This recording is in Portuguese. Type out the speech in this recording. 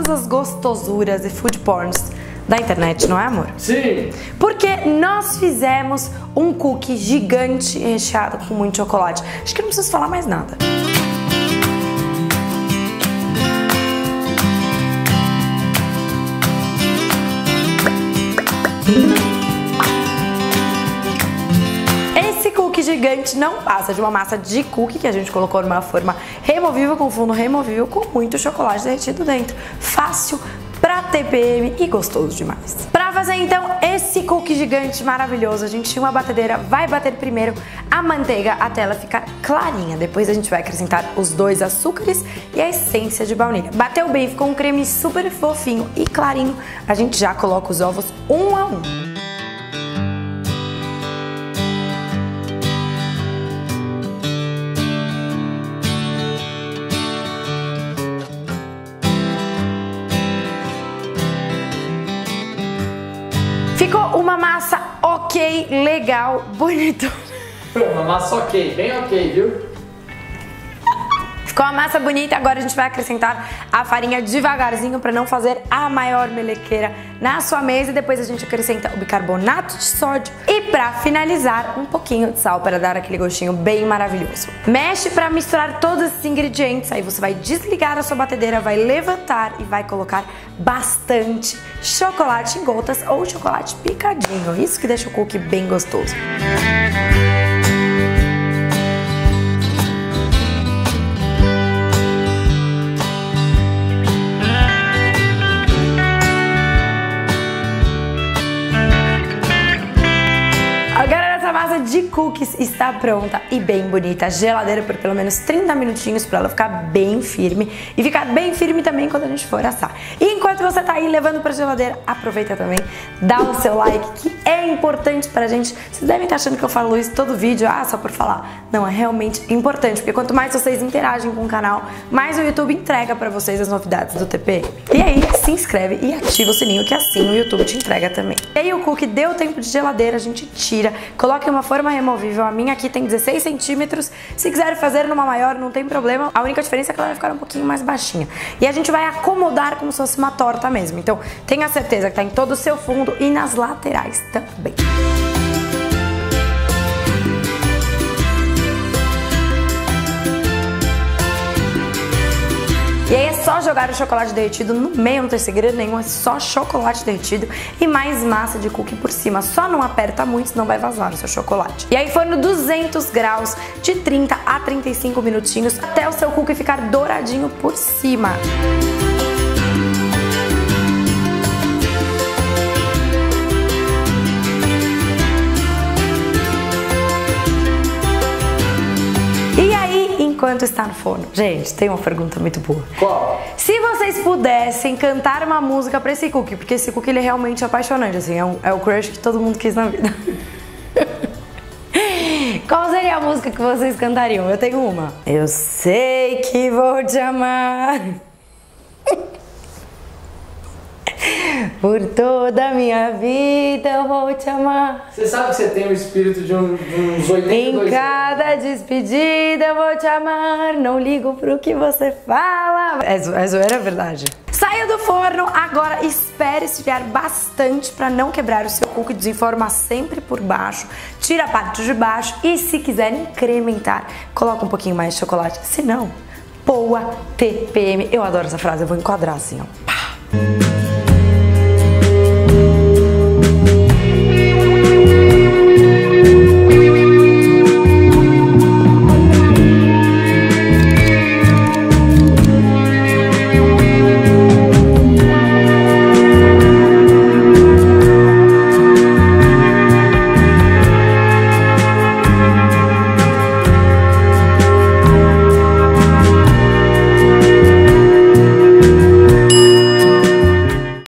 todas as gostosuras e food porns da internet, não é, amor? Sim! Porque nós fizemos um cookie gigante recheado com muito chocolate. Acho que não preciso falar mais nada. Esse cookie gigante não passa de uma massa de cookie que a gente colocou numa forma removível, com fundo removível, com muito chocolate derretido dentro. Fácil, pra TPM e gostoso demais. Pra fazer então esse cookie gigante maravilhoso, a gente tinha uma batedeira, vai bater primeiro a manteiga até ela ficar clarinha. Depois a gente vai acrescentar os 2 açúcares e a essência de baunilha. Bateu bem, ficou um creme super fofinho e clarinho. A gente já coloca os ovos um a um. Ficou uma massa ok, legal, bonito. Uma massa ok, bem ok, viu? Ficou uma massa bonita, agora a gente vai acrescentar a farinha devagarzinho para não fazer a maior melequeira na sua mesa. E depois a gente acrescenta o bicarbonato de sódio e para finalizar um pouquinho de sal para dar aquele gostinho bem maravilhoso. Mexe para misturar todos esses ingredientes, aí você vai desligar a sua batedeira, vai levantar e vai colocar bastante chocolate em gotas ou chocolate picadinho. Isso que deixa o cookie bem gostoso. A massa de cookies está pronta e bem bonita. Geladeira por pelo menos 30 minutinhos para ela ficar bem firme e ficar bem firme também quando a gente for assar. E enquanto você tá aí levando para geladeira, aproveita também, dá o seu like que é importante pra gente. Vocês devem estar achando que eu falo isso todo vídeo, só por falar. Não, é realmente importante, porque quanto mais vocês interagem com o canal, mais o YouTube entrega pra vocês as novidades do TP. E aí, se inscreve e ativa o sininho que assim o YouTube te entrega também. E aí o cookie deu tempo de geladeira, a gente tira, coloca em uma forma removível. A minha aqui tem 16 centímetros. Se quiser fazer numa maior, não tem problema. A única diferença é que ela vai ficar um pouquinho mais baixinha. E a gente vai acomodar como se fosse uma torta mesmo. Então, tenha certeza que tá em todo o seu fundo e nas laterais também. E aí é só jogar o chocolate derretido no meio, não tem segredo nenhum, é só chocolate derretido e mais massa de cookie por cima. Só não aperta muito, senão vai vazar o seu chocolate. E aí forno 200 graus de 30 a 35 minutinhos até o seu cookie ficar douradinho por cima. Enquanto está no forno. Gente, tem uma pergunta muito boa. Qual? Se vocês pudessem cantar uma música pra esse cookie, porque esse cookie ele é realmente apaixonante, assim, é o crush que todo mundo quis na vida. Qual seria a música que vocês cantariam? Eu tenho uma. Eu sei que vou te amar por toda a minha vida eu vou te amar. Você sabe que você tem o espírito de uns 82 Em cada despedida eu vou te amar, não ligo pro que você fala. É zoeira, é verdade. Saiu do forno, agora espere esfriar bastante para não quebrar o seu cookie, desenforma sempre por baixo, tira a parte de baixo e se quiser incrementar, coloca um pouquinho mais de chocolate, se não, boa TPM. Eu adoro essa frase, eu vou enquadrar assim, ó. Pá.